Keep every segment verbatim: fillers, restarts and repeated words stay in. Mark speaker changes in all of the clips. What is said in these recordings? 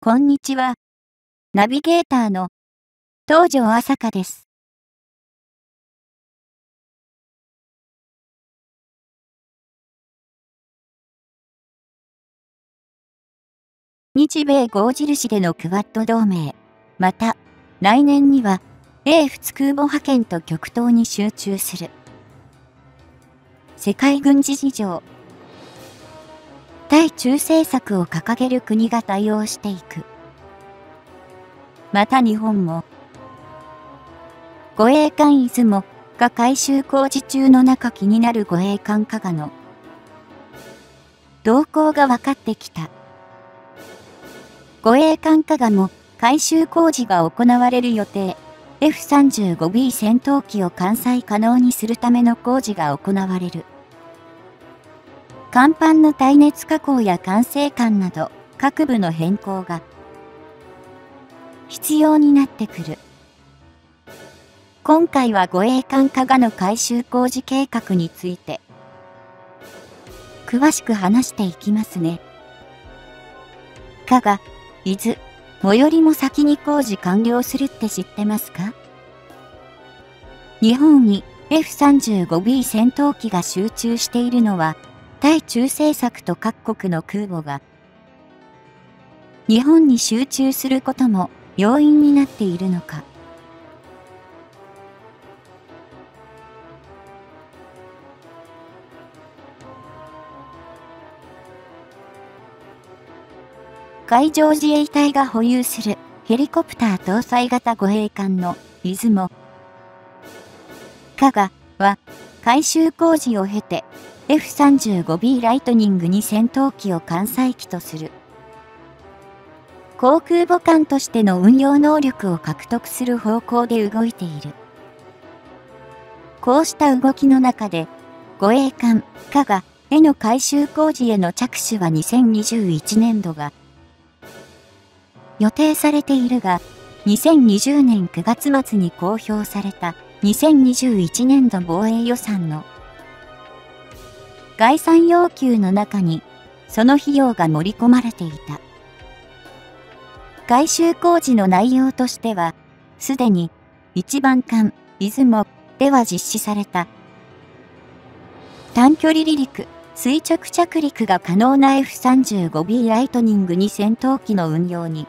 Speaker 1: こんにちは。ナビゲーターの東條朝香です。日米豪印でのクワッド同盟、また来年には米仏空母派遣と極東に集中する。世界軍事事情。対中政策を掲げる国が対応していく。また日本も、護衛艦出雲が改修工事中の中気になる護衛艦加賀の動向が分かってきた。護衛艦加賀も改修工事が行われる予定。エフさんじゅうごビー 戦闘機を艦載可能にするための工事が行われる。甲板の耐熱加工や管制管など各部の変更が必要になってくる。今回は護衛艦加賀の改修工事計画について詳しく話していきますね。加賀、伊豆、最寄りも先に工事完了するって知ってますか？日本に エフさんじゅうごビー 戦闘機が集中しているのは、対中政策と各国の空母が日本に集中することも要因になっているのか。海上自衛隊が保有するヘリコプター搭載型護衛艦の出雲、加賀は改修工事を経て エフさんじゅうごビー ライトニングに戦闘機を艦載機とする。航空母艦としての運用能力を獲得する方向で動いている。こうした動きの中で、護衛艦加賀への改修工事への着手はにせんにじゅういちねんどが予定されているが、にせんにじゅうねんくがつ末に公表されたにせんにじゅういちねんど防衛予算の概算要求の中にその費用が盛り込まれていた。改修工事の内容としては、すでに一番艦出雲では実施された短距離離陸、垂直着陸が可能な エフさんじゅうごビー ライトニングに戦闘機の運用に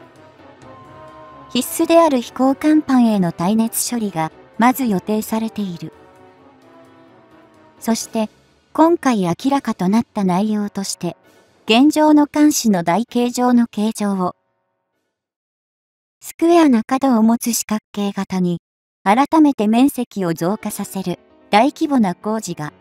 Speaker 1: 必須である飛行甲板への耐熱処理がまず予定されている。そして今回明らかとなった内容として、現状の艦首の台形状の形状をスクエアな角を持つ四角形型に改めて面積を増加させる大規模な工事が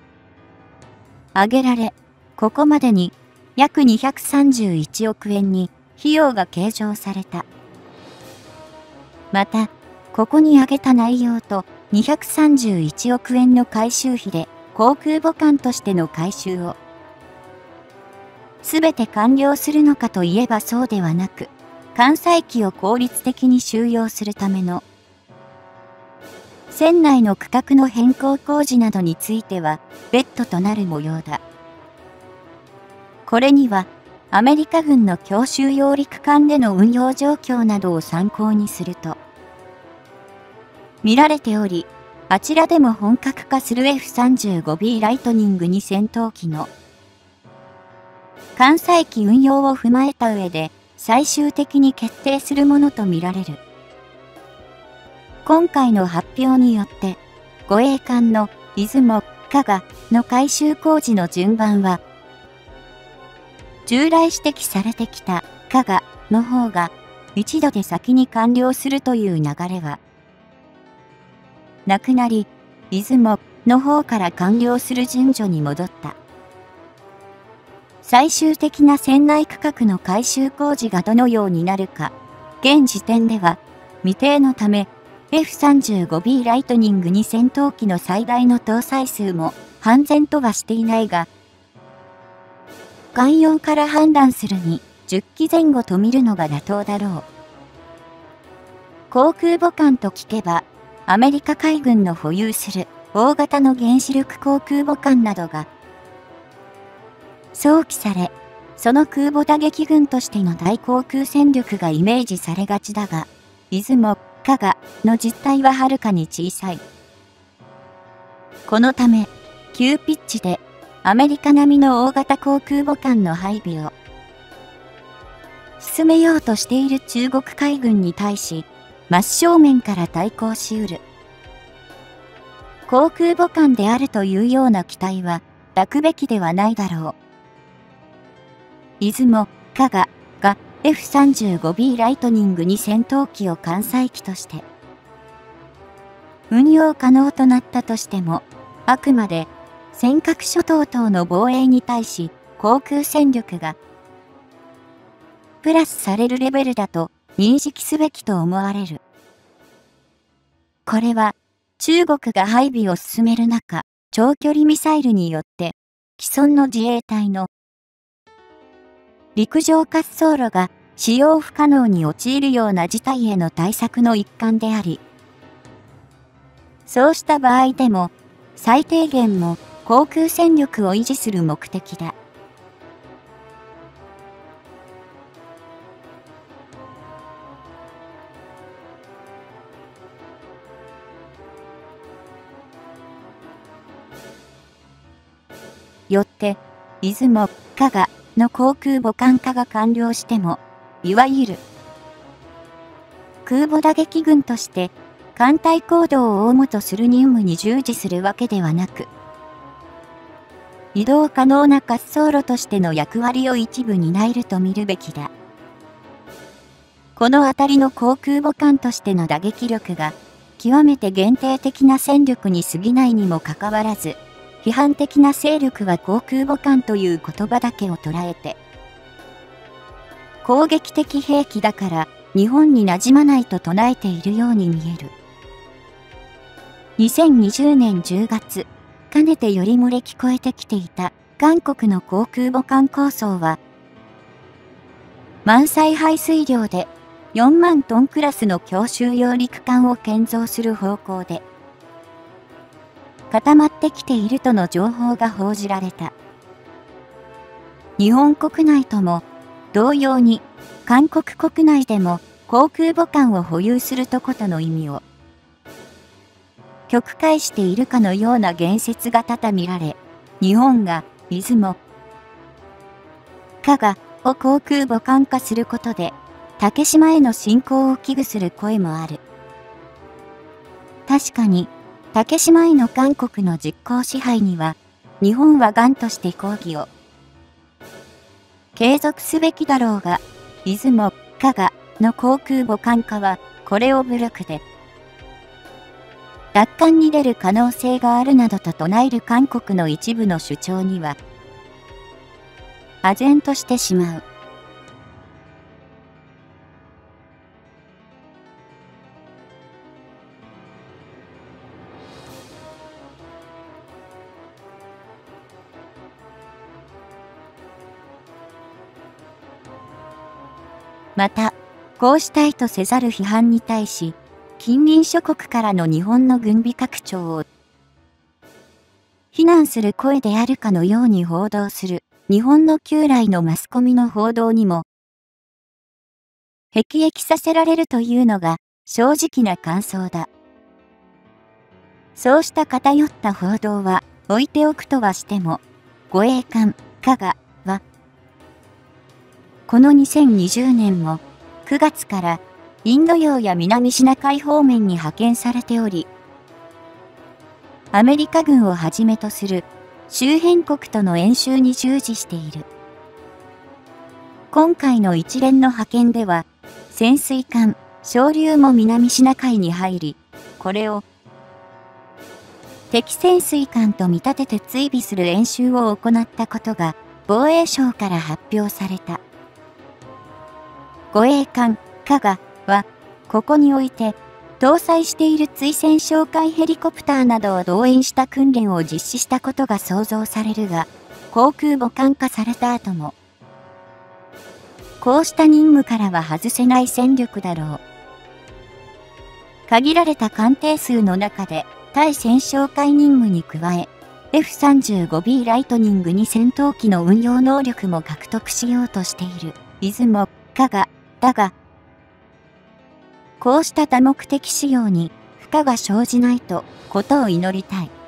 Speaker 1: 挙げられ、ここまでに約にひゃくさんじゅういちおくえんに費用が計上された。また、ここに挙げた内容とにひゃくさんじゅういちおくえんの改修費で航空母艦としての改修をすべて完了するのかといえばそうではなく、艦載機を効率的に収容するための船内の区画の変更工事などについては別途となる模様だ。これにはアメリカ軍の強襲揚陸艦での運用状況などを参考にすると見られており、あちらでも本格化する エフさんじゅうごビー ライトニングに戦闘機の艦載機運用を踏まえた上で最終的に決定するものとみられる。今回の発表によって、護衛艦の出雲、加賀の改修工事の順番は、従来指摘されてきた加賀の方が一度で先に完了するという流れは、なくなり、出雲の方から完了する順序に戻った。最終的な船内区画の改修工事がどのようになるか、現時点では未定のため、エフさんじゅうごビー ライトニングに戦闘機の最大の搭載数も判然とはしていないが、概要から判断するにじゅっきぜん後と見るのが妥当だろう。航空母艦と聞けば、アメリカ海軍の保有する大型の原子力航空母艦などが想起され、 その空母打撃群としての大航空戦力がイメージされがちだが、出雲、加賀の実態ははるかに小さい。このため、急ピッチでアメリカ並みの大型航空母艦の配備を進めようとしている中国海軍に対し、真正面から対抗しうる。航空母艦であるというような期待は抱くべきではないだろう。出雲、加賀が エフさんじゅうごビー ライトニングに戦闘機を艦載機として運用可能となったとしても、あくまで尖閣諸島等の防衛に対し航空戦力がプラスされるレベルだと認識すべきと思われる。これは中国が配備を進める中、長距離ミサイルによって既存の自衛隊の陸上滑走路が使用不可能に陥るような事態への対策の一環であり、そうした場合でも最低限も航空戦力を維持する目的だ。よって、出雲、加賀の航空母艦化が完了しても、いわゆる空母打撃群として艦隊行動を主とする任務に従事するわけではなく、移動可能な滑走路としての役割を一部担えると見るべきだ。このあたりの航空母艦としての打撃力が極めて限定的な戦力に過ぎないにもかかわらず、批判的な勢力は航空母艦という言葉だけを捉えて、攻撃的兵器だから日本に馴染まないと唱えているように見える。にせんにじゅうねんじゅうがつ、かねてより漏れ聞こえてきていた韓国の航空母艦構想は、満載排水量でよんまんトンクラスの強襲揚陸艦を建造する方向で、固まってきているとの情報が報じられた。日本国内とも同様に韓国国内でも航空母艦を保有するとことの意味を曲解しているかのような言説が多々見られ、日本が出雲、加賀を航空母艦化することで竹島への侵攻を危惧する声もある。確かに竹島への韓国の実効支配には、日本は頑として抗議を継続すべきだろうが、出雲、加賀の航空母艦化は、これを武力で、奪還に出る可能性があるなどと唱える韓国の一部の主張には、唖然としてしまう。また、こうした意図せざる批判に対し、近隣諸国からの日本の軍備拡張を非難する声であるかのように報道する日本の旧来のマスコミの報道にも、辟易させられるというのが正直な感想だ。そうした偏った報道は置いておくとはしても、護衛艦、加賀は、このにせんにじゅうねんもくがつからインド洋や南シナ海方面に派遣されており、アメリカ軍をはじめとする周辺国との演習に従事している。今回の一連の派遣では、潜水艦、昇竜も南シナ海に入り、これを敵潜水艦と見立てて追尾する演習を行ったことが防衛省から発表された。護衛艦、加賀は、ここにおいて、搭載している追戦哨戒ヘリコプターなどを動員した訓練を実施したことが想像されるが、航空母艦化された後も、こうした任務からは外せない戦力だろう。限られた艦艇数の中で、対戦哨戒任務に加え、 エフさんじゅうごビー ライトニングに戦闘機の運用能力も獲得しようとしている。出雲、加賀、だが、こうした多目的使用に負荷が生じないと、ことを祈りたい。